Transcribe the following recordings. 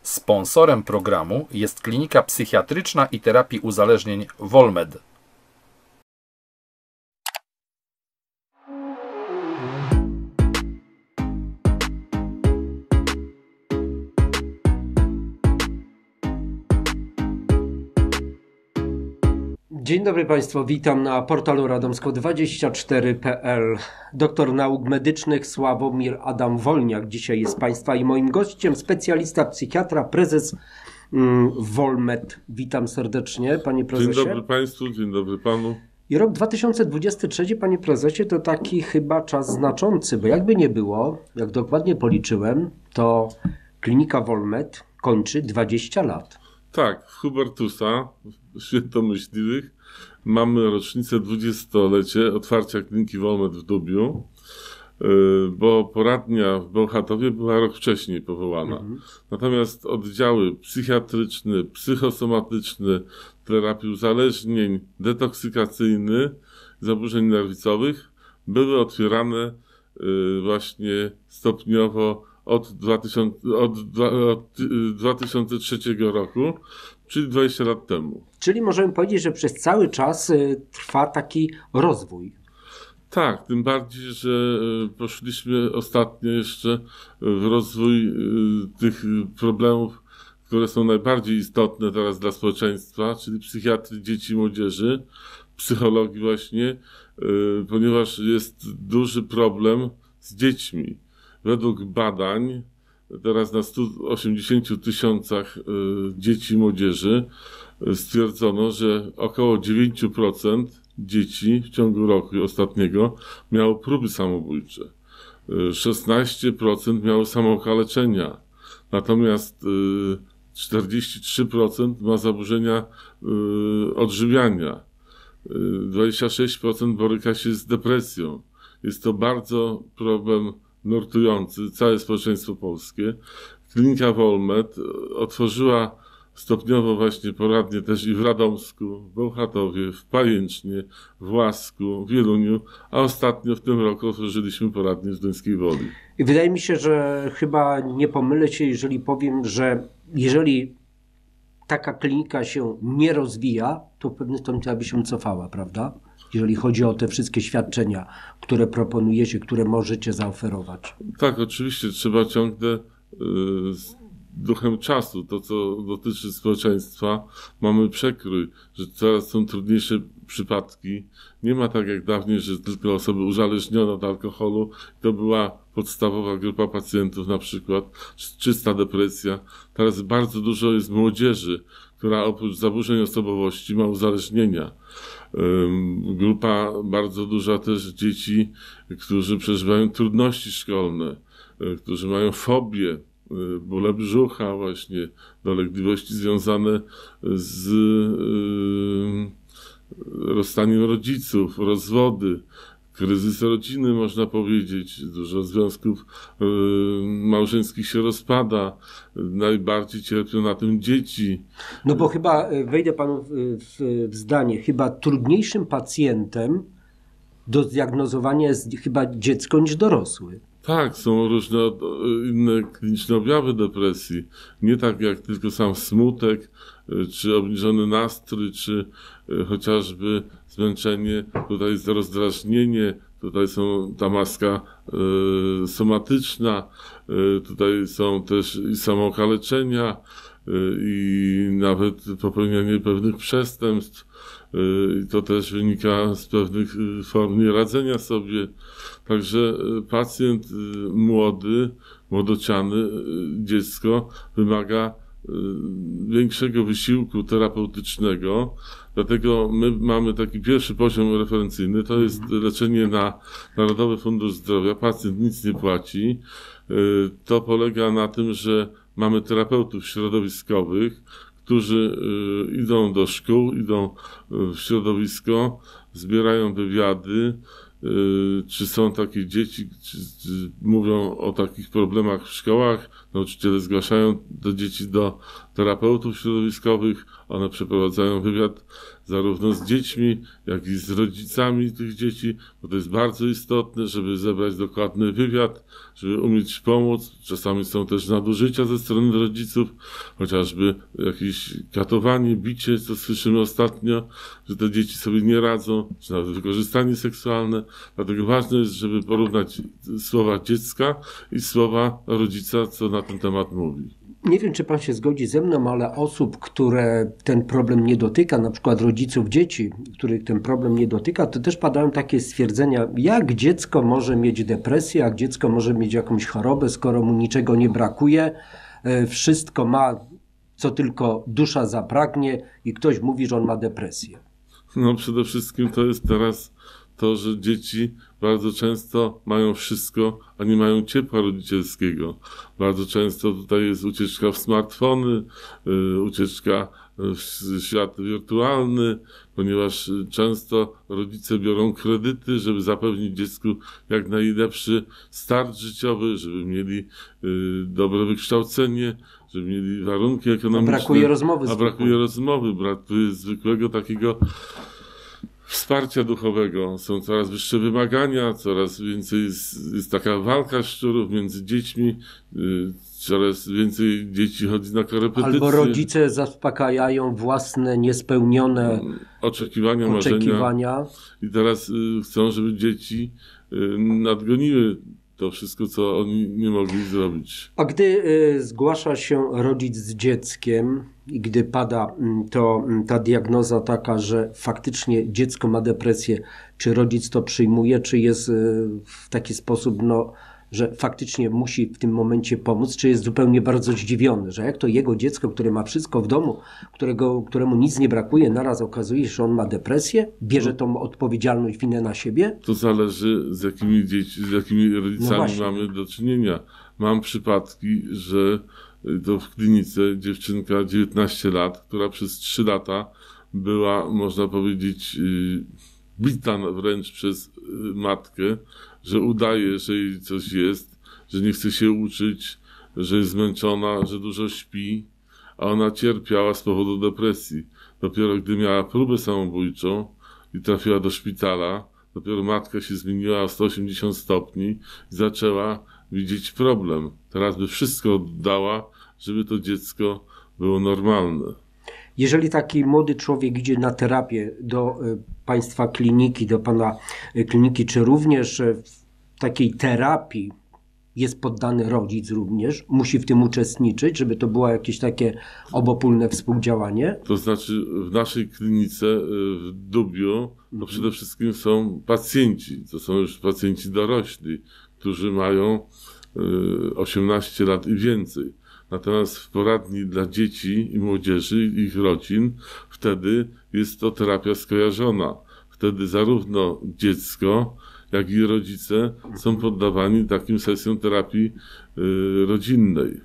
Sponsorem programu jest Klinika Psychiatryczna i Terapii Uzależnień Volmed. Dzień dobry Państwu, witam na portalu radomsko24.pl. Doktor nauk medycznych Sławomir Adam Wolniak dzisiaj jest Państwa i moim gościem, specjalista psychiatra, prezes Volmed. Witam serdecznie, Panie Prezesie. Dzień dobry Państwu, dzień dobry Panu. I rok 2023, Panie Prezesie, to taki chyba czas znaczący, bo jakby nie było, jak dokładnie policzyłem, to klinika Volmed kończy 20 lat. Tak, w Hubertusa, Świętomyślnych, mamy rocznicę 20-lecie otwarcia kliniki Volmed w Dubiu, bo poradnia w Bełchatowie była rok wcześniej powołana. Natomiast oddziały psychiatryczny, psychosomatyczny, terapii uzależnień, detoksykacyjny, zaburzeń nerwicowych były otwierane właśnie stopniowo od 2003 roku, czyli 20 lat temu. Czyli możemy powiedzieć, że przez cały czas trwa taki rozwój. Tak, tym bardziej, że poszliśmy ostatnio jeszcze w rozwój tych problemów, które są najbardziej istotne teraz dla społeczeństwa, czyli psychiatrii dzieci i młodzieży, psychologii właśnie, ponieważ jest duży problem z dziećmi. Według badań, teraz na 180 tysiącach dzieci i młodzieży stwierdzono, że około 9% dzieci w ciągu roku ostatniego miało próby samobójcze. 16% miało samookaleczenia. Natomiast 43% ma zaburzenia odżywiania. 26% boryka się z depresją. Jest to bardzo problem nurtujący całe społeczeństwo polskie. Klinika Volmed otworzyła stopniowo właśnie poradnie też i w Radomsku, w Bełchatowie, w Pajęcznie, w Łasku, w Wieluniu, a ostatnio w tym roku otworzyliśmy poradnię w Zduńskiej Woli. I wydaje mi się, że chyba nie pomylę się, jeżeli powiem, że jeżeli taka klinika się nie rozwija, to w pewnym stopniu by się cofała, prawda? Jeżeli chodzi o te wszystkie świadczenia, które proponujecie, które możecie zaoferować. Tak, oczywiście trzeba ciągle z duchem czasu, to co dotyczy społeczeństwa, mamy przekrój, że coraz są trudniejsze przypadki. Nie ma tak jak dawniej, że tylko osoby uzależnione od alkoholu, to była podstawowa grupa pacjentów, na przykład czysta depresja. Teraz bardzo dużo jest młodzieży, która oprócz zaburzeń osobowości ma uzależnienia. Grupa bardzo duża też dzieci, którzy przeżywają trudności szkolne, którzy mają fobię, bóle brzucha właśnie, dolegliwości związane z rozstaniem rodziców, rozwody, kryzys rodziny, można powiedzieć. Dużo związków małżeńskich się rozpada. Najbardziej cierpią na tym dzieci. No bo chyba, wejdę panu w zdanie, chyba trudniejszym pacjentem do zdiagnozowania jest chyba dziecko niż dorosły. Tak, są różne inne kliniczne objawy depresji. Nie tak jak tylko sam smutek, czy obniżony nastrój, czy chociażby zmęczenie. Tutaj jest rozdrażnienie, tutaj są ta maska somatyczna, tutaj są też i samookaleczenia, i nawet popełnianie pewnych przestępstw. I to też wynika z pewnych form nieradzenia sobie. Także pacjent młody, młodociany, dziecko wymaga większego wysiłku terapeutycznego. Dlatego my mamy taki pierwszy poziom referencyjny, to jest leczenie na Narodowy Fundusz Zdrowia. Pacjent nic nie płaci. To polega na tym, że mamy terapeutów środowiskowych, którzy idą do szkół, idą w środowisko, zbierają wywiady, czy są takie dzieci, czy mówią o takich problemach w szkołach. Nauczyciele zgłaszają do dzieci do terapeutów środowiskowych, one przeprowadzają wywiad zarówno z dziećmi, jak i z rodzicami tych dzieci, bo to jest bardzo istotne, żeby zebrać dokładny wywiad, żeby umieć pomóc. Czasami są też nadużycia ze strony rodziców, chociażby jakieś katowanie, bicie, co słyszymy ostatnio, że te dzieci sobie nie radzą, czy nawet wykorzystanie seksualne. Dlatego ważne jest, żeby porównać słowa dziecka i słowa rodzica, co na ten temat mówi. Nie wiem, czy pan się zgodzi ze mną, ale osób, które ten problem nie dotyka, na przykład rodziców dzieci, których ten problem nie dotyka, to też padają takie stwierdzenia, jak dziecko może mieć depresję, jak dziecko może mieć jakąś chorobę, skoro mu niczego nie brakuje, wszystko ma, co tylko dusza zapragnie i ktoś mówi, że on ma depresję. No przede wszystkim to jest teraz to, że dzieci bardzo często mają wszystko, a nie mają ciepła rodzicielskiego. Bardzo często tutaj jest ucieczka w smartfony, ucieczka w świat wirtualny, ponieważ często rodzice biorą kredyty, żeby zapewnić dziecku jak najlepszy start życiowy, żeby mieli dobre wykształcenie, żeby mieli warunki ekonomiczne. Brakuje rozmowy. Brakuje zwykłego takiego wsparcia duchowego. Są coraz wyższe wymagania, coraz więcej jest taka walka szczurów między dziećmi, coraz więcej dzieci chodzi na korepetycje. Albo rodzice zaspokajają własne niespełnione oczekiwania. I teraz chcą, żeby dzieci nadgoniły to wszystko, co oni nie mogli zrobić. A gdy zgłasza się rodzic z dzieckiem i gdy pada ta diagnoza taka, że faktycznie dziecko ma depresję, czy rodzic to przyjmuje, czy jest w taki sposób, że faktycznie musi w tym momencie pomóc, czy jest zupełnie bardzo zdziwiony, że jak to jego dziecko, które ma wszystko w domu, któremu nic nie brakuje, naraz okazuje się, że on ma depresję, bierze tą odpowiedzialność, winę na siebie? To zależy, z jakimi rodzicami mamy do czynienia. Mam przypadki, że to w klinice dziewczynka 19 lat, która przez 3 lata była, można powiedzieć, bita wręcz przez matkę, że udaje, że jej coś jest, że nie chce się uczyć, że jest zmęczona, że dużo śpi, a ona cierpiała z powodu depresji. Dopiero gdy miała próbę samobójczą i trafiła do szpitala, dopiero matka się zmieniła o 180 stopni i zaczęła widzieć problem. Teraz by wszystko oddała, żeby to dziecko było normalne. Jeżeli taki młody człowiek idzie na terapię do państwa kliniki, do pana kliniki, czy również w takiej terapii jest poddany rodzic również, musi w tym uczestniczyć, żeby to było jakieś takie obopólne współdziałanie? To znaczy w naszej klinice w Dubiu to przede wszystkim są pacjenci, to są już pacjenci dorośli, którzy mają 18 lat i więcej. Natomiast w poradni dla dzieci i młodzieży i ich rodzin wtedy jest to terapia skojarzona. Wtedy zarówno dziecko, jak i rodzice są poddawani takim sesjom terapii rodzinnej.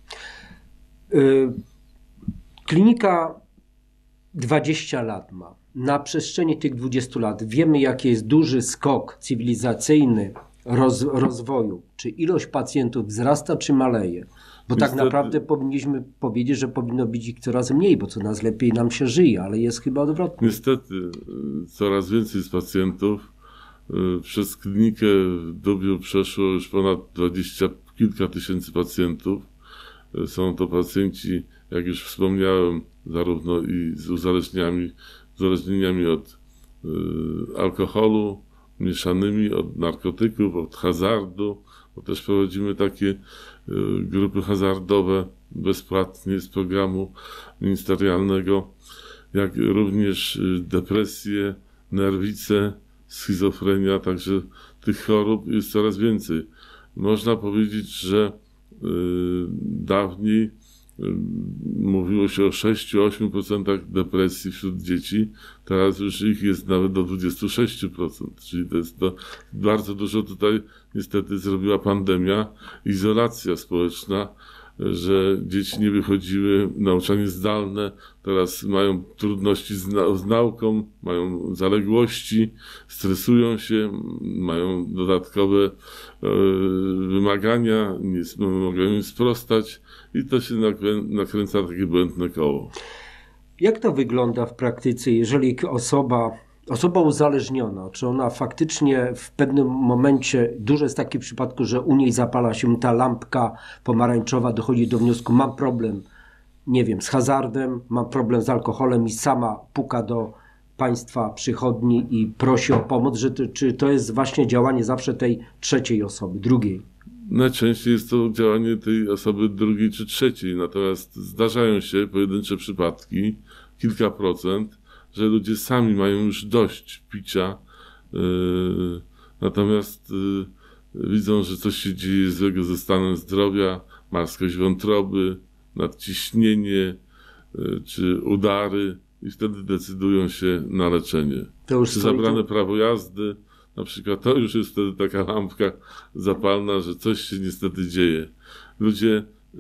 Klinika 20 lat ma. Na przestrzeni tych 20 lat wiemy, jaki jest duży skok cywilizacyjny rozwoju. Czy ilość pacjentów wzrasta, czy maleje? Bo niestety, tak naprawdę powinniśmy powiedzieć, że powinno być ich coraz mniej, bo coraz lepiej nam się żyje, ale jest chyba odwrotnie. Niestety coraz więcej z pacjentów. Przez klinikę w Dubiu przeszło już ponad 20 kilka tysięcy pacjentów. Są to pacjenci, jak już wspomniałem, zarówno i z uzależnieniami od alkoholu, mieszanymi, od narkotyków, od hazardu, bo też prowadzimy takie grupy hazardowe bezpłatnie z programu ministerialnego, jak również depresje, nerwice, schizofrenia, także tych chorób jest coraz więcej. Można powiedzieć, że dawniej mówiło się o 6-8% depresji wśród dzieci, teraz już ich jest nawet do 26%, czyli to jest to bardzo dużo tutaj niestety zrobiła pandemia, izolacja społeczna, że dzieci nie wychodziły, nauczanie zdalne, teraz mają trudności z nauką, mają zaległości, stresują się, mają dodatkowe wymagania, nie mogą im sprostać i to się nakręca takie błędne koło. Jak to wygląda w praktyce, jeżeli osoba uzależniona, czy ona faktycznie w pewnym momencie, dużo jest takich przypadków, że u niej zapala się ta lampka pomarańczowa, dochodzi do wniosku, mam problem, nie wiem, z hazardem, mam problem z alkoholem i sama puka do państwa przychodni i prosi o pomoc, czy to jest właśnie działanie zawsze tej trzeciej osoby, drugiej? Najczęściej jest to działanie tej osoby drugiej czy trzeciej, natomiast zdarzają się pojedyncze przypadki, kilka procent, że ludzie sami mają już dość picia, natomiast widzą, że coś się dzieje złego ze stanem zdrowia, marskość wątroby, nadciśnienie czy udary i wtedy decydują się na leczenie. Czy zabrane prawo jazdy, na przykład to już jest wtedy taka lampka zapalna, że coś się niestety dzieje. Ludzie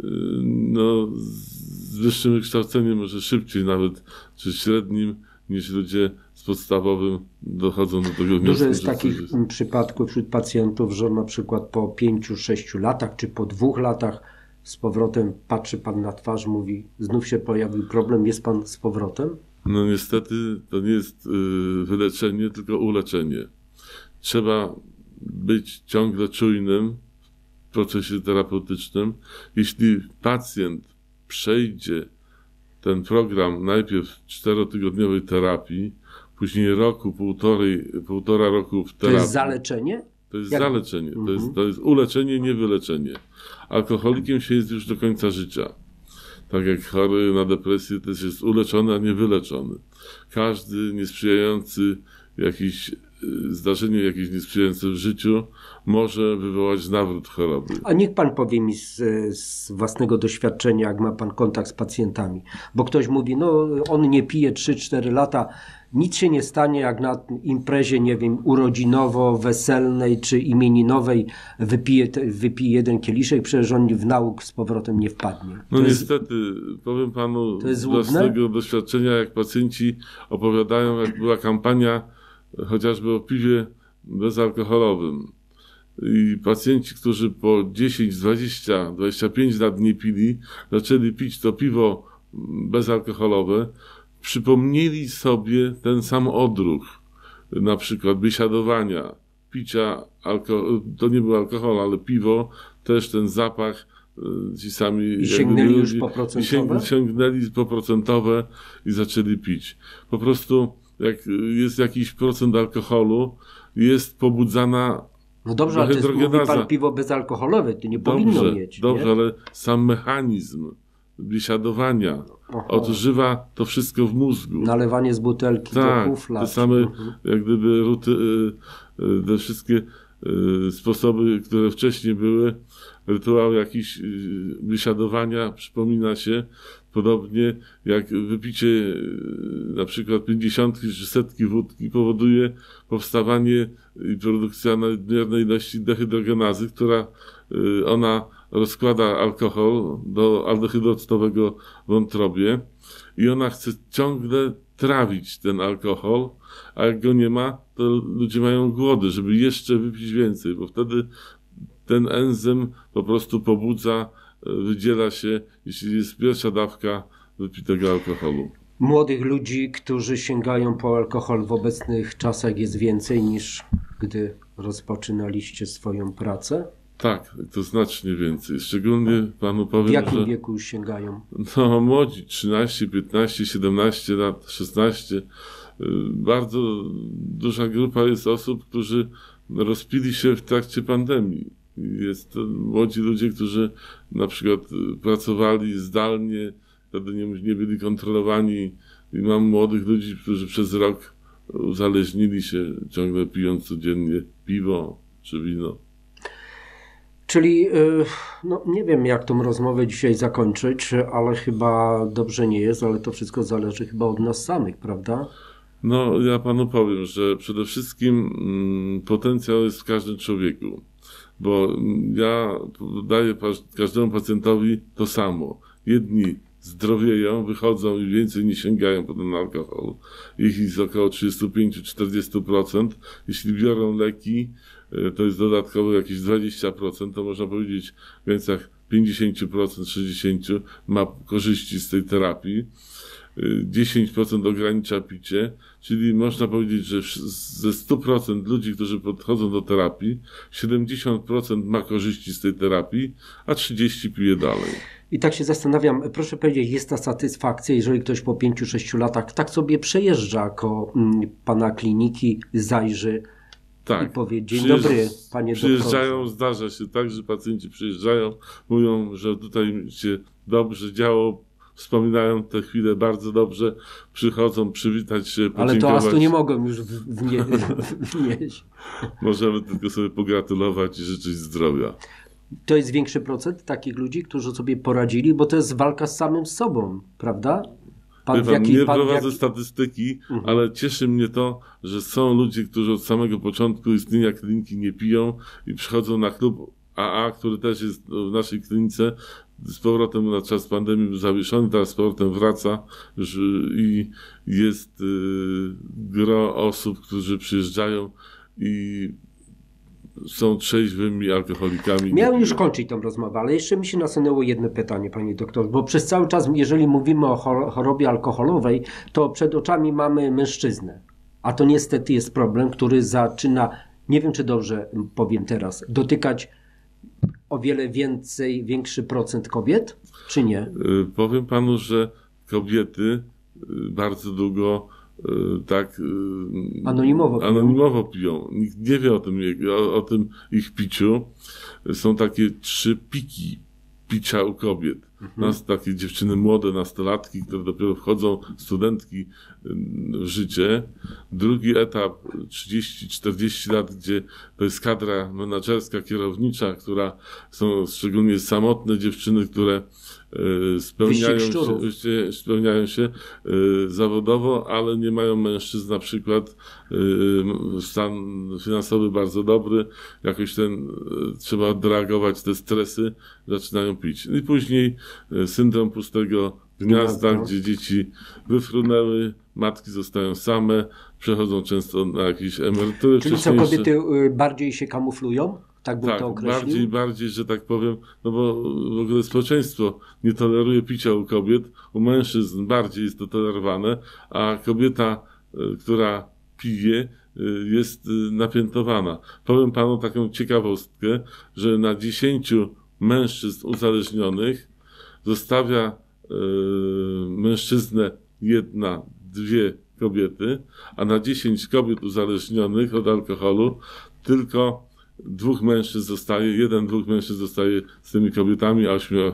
z wyższym wykształceniem, może szybciej nawet, czy średnim, niż ludzie z podstawowym dochodzą do tego wniosku. Dużo jest takich przypadków wśród pacjentów, że na przykład po 5-6 latach, czy po 2 latach z powrotem patrzy pan na twarz, mówi, znów się pojawił problem, jest pan z powrotem? No niestety to nie jest wyleczenie, tylko uleczenie. Trzeba być ciągle czujnym w procesie terapeutycznym. Jeśli pacjent przejdzie ten program najpierw 4-tygodniowej terapii, później roku, półtora roku w terapii. To jest zaleczenie? To jest zaleczenie. To jest uleczenie, nie wyleczenie. Alkoholikiem się jest już do końca życia. Tak jak chory na depresję też jest uleczony, a nie wyleczony. Każdy niesprzyjający zdarzenie jakieś niesprzyjające w życiu może wywołać nawrót choroby. A niech pan powie mi z własnego doświadczenia, jak ma pan kontakt z pacjentami. Bo ktoś mówi, no on nie pije 3-4 lata, nic się nie stanie, jak na imprezie, nie wiem, urodzinowo-weselnej czy imieninowej wypije jeden kieliszek, przecież on w nauk z powrotem nie wpadnie. No niestety, powiem panu z własnego doświadczenia, jak pacjenci opowiadają, jak była kampania chociażby o piwie bezalkoholowym. I pacjenci, którzy po 10, 20, 25 lat nie pili, zaczęli pić to piwo bezalkoholowe, przypomnieli sobie ten sam odruch, na przykład biesiadowania, picia, to nie był alkohol, ale piwo, też ten zapach, ci sami... I sięgnęli już po procentowe? Sięgnęli po procentowe i zaczęli pić. Po prostu jak jest jakiś procent alkoholu, jest pobudzana. No dobrze, ale to mówi pan piwo bezalkoholowe, to nie powinno mieć. Dobrze, nie? ale sam mechanizm biesiadowania odżywa to wszystko w mózgu. Nalewanie z butelki do kufla. Te same jak gdyby te wszystkie sposoby, które wcześniej były, rytuał jakiś biesiadowania przypomina się, podobnie jak wypicie na przykład 50 czy 100 wódki powoduje powstawanie i produkcja nadmiernej ilości dehydrogenazy, która ona rozkłada alkohol do aldehydu octowego w wątrobie i ona chce ciągle trawić ten alkohol, a jak go nie ma, to ludzie mają głody, żeby jeszcze wypić więcej, bo wtedy ten enzym po prostu pobudza, wydziela się, jeśli jest pierwsza dawka wypitego alkoholu. Młodych ludzi, którzy sięgają po alkohol w obecnych czasach jest więcej niż gdy rozpoczynaliście swoją pracę? Tak, to znacznie więcej. Szczególnie panu powiem, w jakim wieku już sięgają? No młodzi, 13, 15, 17 lat, 16. Bardzo duża grupa jest osób, którzy rozpili się w trakcie pandemii. Jest to młodzi ludzie, którzy na przykład pracowali zdalnie, wtedy nie byli kontrolowani. I mam młodych ludzi, którzy przez rok uzależnili się, ciągle pijąc codziennie piwo czy wino. Czyli, no nie wiem jak tą rozmowę dzisiaj zakończyć, ale chyba dobrze nie jest, ale to wszystko zależy chyba od nas samych, prawda? No ja panu powiem, że przede wszystkim potencjał jest w każdym człowieku, bo ja daję każdemu pacjentowi to samo. Jedni zdrowieją, wychodzą i więcej nie sięgają po ten alkohol. Ich jest około 35-40%. Jeśli biorą leki, to jest dodatkowo jakieś 20%, to można powiedzieć w granicach 50%, 60% ma korzyści z tej terapii. 10% ogranicza picie, czyli można powiedzieć, że ze 100% ludzi, którzy podchodzą do terapii, 70% ma korzyści z tej terapii, a 30% pije dalej. I tak się zastanawiam, proszę powiedzieć, jest ta satysfakcja, jeżeli ktoś po 5-6 latach tak sobie przejeżdża koło pana kliniki, zajrzy i powie: dzień dobry, panie doktorze. Przyjeżdżają, zdarza się tak, że pacjenci przyjeżdżają, mówią, że tutaj się dobrze działo, wspominają te chwile bardzo dobrze, przychodzą przywitać się, podziękować. Ale to astu nie mogą już wnieść. Możemy tylko sobie pogratulować i życzyć zdrowia. To jest większy procent takich ludzi, którzy sobie poradzili, bo to jest walka z samym sobą, prawda? Nie prowadzę statystyki, ale cieszy mnie to, że są ludzie, którzy od samego początku istnienia kliniki nie piją i przychodzą na klub AA, który też jest w naszej klinice. Z powrotem na czas pandemii był zawieszony, teraz z powrotem wraca i jest gro osób, którzy przyjeżdżają i są trzeźwymi alkoholikami. Miałem już kończyć tą rozmowę, ale jeszcze mi się nasunęło jedno pytanie, panie doktorze, bo przez cały czas, jeżeli mówimy o chorobie alkoholowej, to przed oczami mamy mężczyznę, a to niestety jest problem, który zaczyna, nie wiem czy dobrze powiem teraz, dotykać o wiele większy procent kobiet, czy nie? Powiem panu, że kobiety bardzo długo tak anonimowo piją. Nikt nie wie o tym ich piciu. Są takie 3 piki picia u kobiet. Takie dziewczyny młode, nastolatki, które dopiero wchodzą, studentki w życie. Drugi etap, 30-40 lat, gdzie to jest kadra menadżerska, kierownicza, która są szczególnie samotne dziewczyny, które spełniają się zawodowo, ale nie mają mężczyzn, na przykład stan finansowy bardzo dobry, jakoś trzeba odreagować te stresy, zaczynają pić. I później syndrom pustego gniazda, gdzie dzieci wyfrunęły, matki zostają same, przechodzą często na jakieś emerytury. Czyli co, kobiety bardziej się kamuflują? Tak bym to określił? Bardziej, że tak powiem, no bo w ogóle społeczeństwo nie toleruje picia u kobiet, u mężczyzn bardziej jest to tolerowane, a kobieta, która pije, jest napiętowana. Powiem panu taką ciekawostkę, że na 10 mężczyzn uzależnionych zostawia mężczyznę 1-2 kobiety, a na 10 kobiet uzależnionych od alkoholu tylko 2 mężczyzn zostaje, 1-2 mężczyzn zostaje z tymi kobietami, a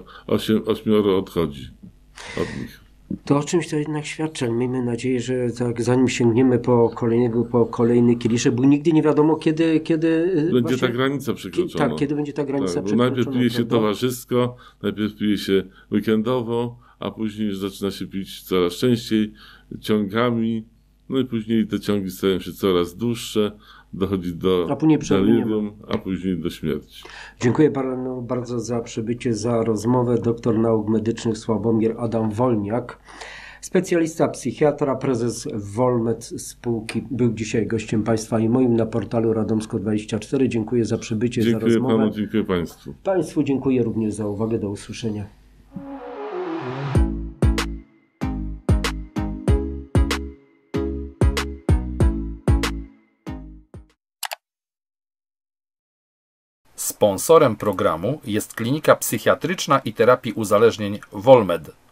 8 odchodzi od nich. To o czymś to jednak świadczy. Miejmy nadzieję, że tak, zanim sięgniemy po kolejny kieliszek, bo nigdy nie wiadomo, kiedy będzie ta granica przekroczona. Tak, kiedy będzie ta granica przekroczona. Najpierw pije się towarzysko, najpierw pije się weekendowo, a później zaczyna się pić coraz częściej, ciągami, no i później te ciągi stają się coraz dłuższe, dochodzi do delirium, a później do śmierci. Dziękuję panu bardzo za przybycie, za rozmowę. Doktor nauk medycznych Sławomir Adam Wolniak, specjalista, psychiatra, prezes Volmed spółki, był dzisiaj gościem państwa i moim na portalu Radomsko24. Dziękuję za przybycie, za rozmowę. Dziękuję panu, dziękuję państwu. Państwu dziękuję również za uwagę. Do usłyszenia. Sponsorem programu jest Klinika Psychiatryczna i Terapii Uzależnień Volmed.